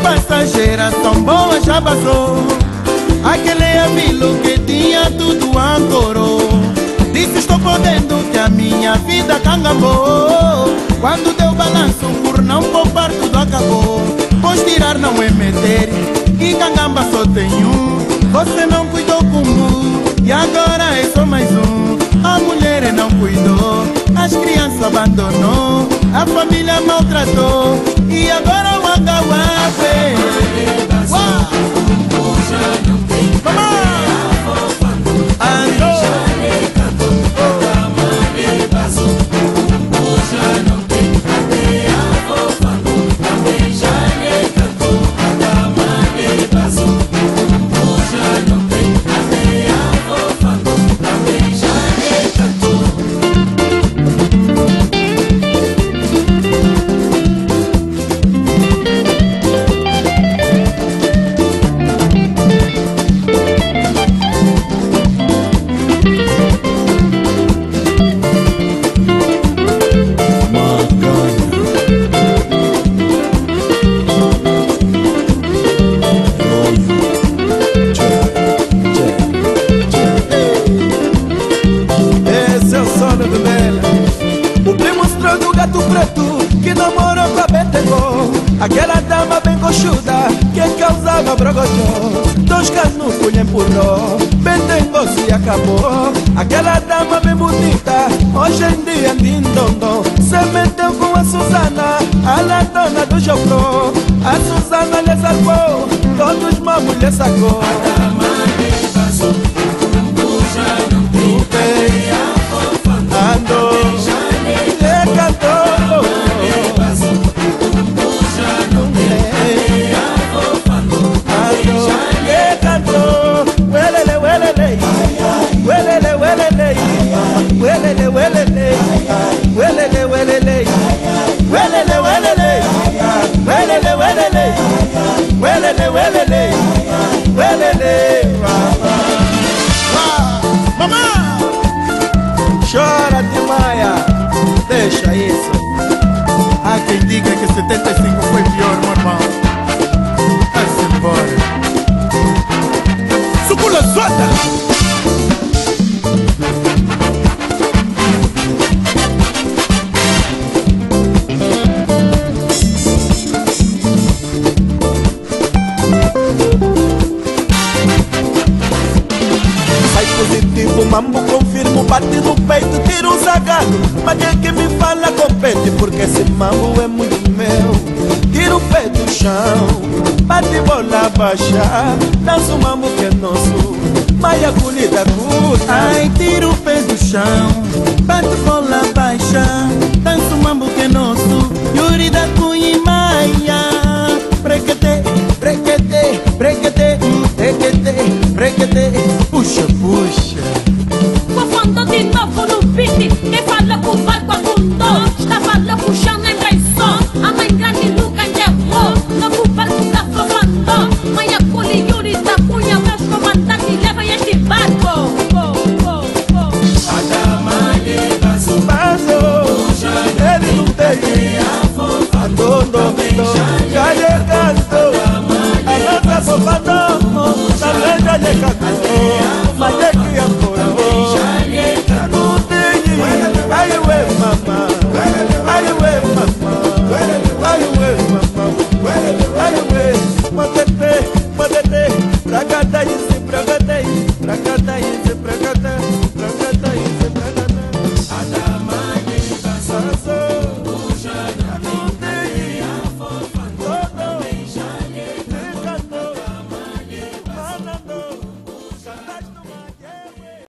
passageira tão boa já passou. Aquele amigo que tinha tudo ancorou. Disse estou podendo que a minha vida cangambou. Quando deu balanço por não poupar tudo acabou. Pois tirar não é meter, que cangamba só tem um. Você não cuidou como e agora é só mais um. A mulher não cuidou, as crianças abandonou, a família maltratou e agora o Angauape. Aquela dama bem coxuda que causava brogodó. Dois canos punha empurrou, bem negócio e acabou. Aquela dama bem bonita, hoje em dia lindondom. Se meteu com a Susana, a dona do Jocó. A Susana lhe salvou, todos uma mulher sacou. A dama lhe passou, já não tem cadeia, fofa, andou, lhe cantou. Chora de Maia, deixa isso. Há quem diga que 75 foi pior, meu irmão. Vai-se embora. Sucula Zota! Mambo confirmo, bate no peito, tira um sagado. Mas quem que me fala compete, porque esse mambo é muito meu. Tira o pé do chão, bate bola baixa. Dança o mambo que é nosso, mas a colhida curta. Ai, tira o pé do chão, bate bola